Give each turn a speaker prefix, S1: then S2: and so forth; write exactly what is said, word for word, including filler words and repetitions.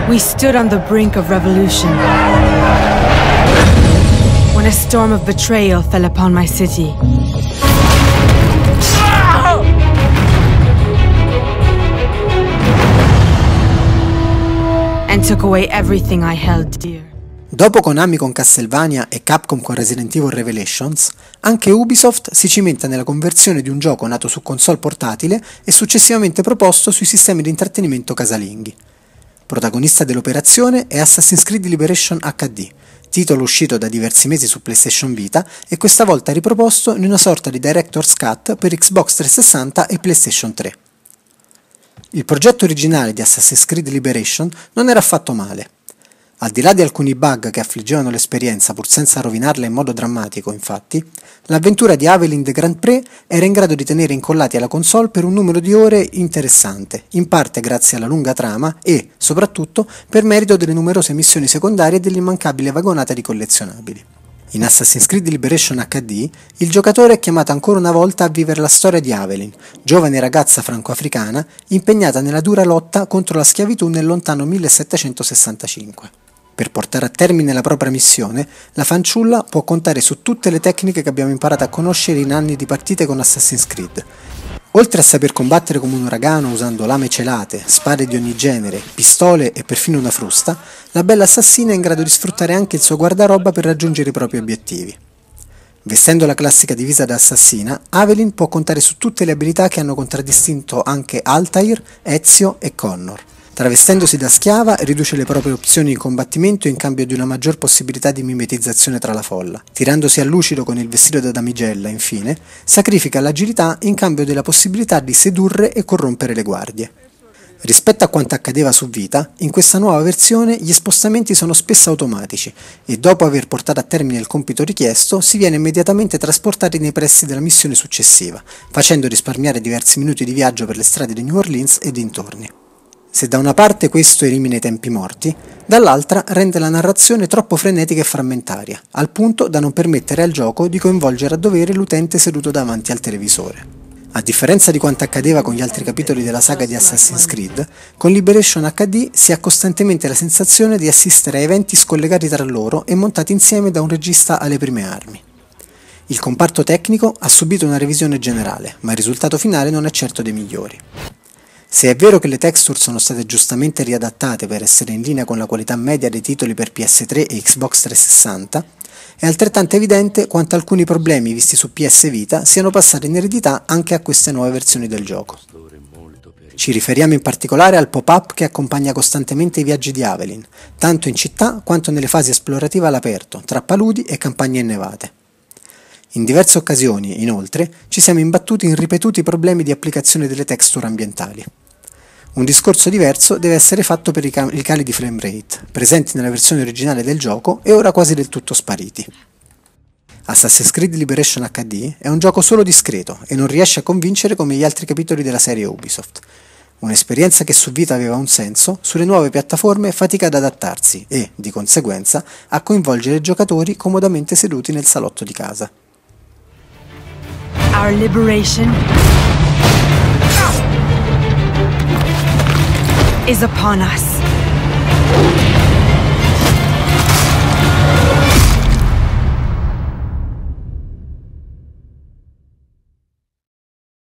S1: We stood on the brink of revolution when a storm of betrayal fell upon my city. And took away everything I held dear.
S2: Dopo Konami con Castlevania e Capcom con Resident Evil Revelations, anche Ubisoft si cimenta nella conversione di un gioco nato su console portatile e successivamente proposto sui sistemi di intrattenimento casalinghi. Protagonista dell'operazione è Assassin's Creed Liberation acca di, titolo uscito da diversi mesi su PlayStation Vita e questa volta riproposto in una sorta di Director's Cut per Xbox trecentosessanta e PlayStation tre. Il progetto originale di Assassin's Creed Liberation non era affatto male. Al di là di alcuni bug che affliggevano l'esperienza pur senza rovinarla in modo drammatico, infatti, l'avventura di Evelyn the Grand Prix era in grado di tenere incollati alla console per un numero di ore interessante, in parte grazie alla lunga trama e, soprattutto, per merito delle numerose missioni secondarie e dell'immancabile vagonata di collezionabili. In Assassin's Creed Liberation acca di, il giocatore è chiamato ancora una volta a vivere la storia di Evelyn, giovane ragazza franco-africana impegnata nella dura lotta contro la schiavitù nel lontano millesettecentosessantacinque. Per portare a termine la propria missione, la fanciulla può contare su tutte le tecniche che abbiamo imparato a conoscere in anni di partite con Assassin's Creed. Oltre a saper combattere come un uragano usando lame celate, spade di ogni genere, pistole e perfino una frusta, la bella assassina è in grado di sfruttare anche il suo guardaroba per raggiungere i propri obiettivi. Vestendo la classica divisa da assassina, Evelyn può contare su tutte le abilità che hanno contraddistinto anche Altair, Ezio e Connor. Travestendosi da schiava, riduce le proprie opzioni in combattimento in cambio di una maggior possibilità di mimetizzazione tra la folla. Tirandosi a lucido con il vestito da damigella, infine, sacrifica l'agilità in cambio della possibilità di sedurre e corrompere le guardie. Rispetto a quanto accadeva su Vita, in questa nuova versione gli spostamenti sono spesso automatici e dopo aver portato a termine il compito richiesto si viene immediatamente trasportati nei pressi della missione successiva, facendo risparmiare diversi minuti di viaggio per le strade di New Orleans e dintorni. Se da una parte questo elimina i tempi morti, dall'altra rende la narrazione troppo frenetica e frammentaria, al punto da non permettere al gioco di coinvolgere a dovere l'utente seduto davanti al televisore. A differenza di quanto accadeva con gli altri capitoli della saga di Assassin's Creed, con Liberation acca di si ha costantemente la sensazione di assistere a eventi scollegati tra loro e montati insieme da un regista alle prime armi. Il comparto tecnico ha subito una revisione generale, ma il risultato finale non è certo dei migliori. Se è vero che le texture sono state giustamente riadattate per essere in linea con la qualità media dei titoli per P S tre e Xbox trecentosessanta, è altrettanto evidente quanto alcuni problemi visti su P S Vita siano passati in eredità anche a queste nuove versioni del gioco. Ci riferiamo in particolare al pop-up che accompagna costantemente i viaggi di Evelyn, tanto in città quanto nelle fasi esplorative all'aperto, tra paludi e campagne innevate. In diverse occasioni, inoltre, ci siamo imbattuti in ripetuti problemi di applicazione delle texture ambientali. Un discorso diverso deve essere fatto per i, cal- i cali di frame rate, presenti nella versione originale del gioco e ora quasi del tutto spariti. Assassin's Creed Liberation acca di è un gioco solo discreto e non riesce a convincere come gli altri capitoli della serie Ubisoft. Un'esperienza che su Vita aveva un senso, sulle nuove piattaforme fatica ad adattarsi e, di conseguenza, a coinvolgere i giocatori comodamente seduti nel salotto di casa.
S1: Our liberation is upon us.